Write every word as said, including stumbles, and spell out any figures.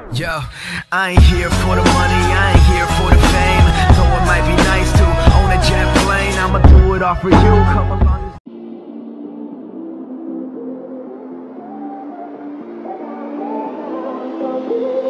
Yo, I ain't here for the money, I ain't here for the fame. Though it might be nice to own a jet plane, I'ma do it all for you. Come along. Thank you.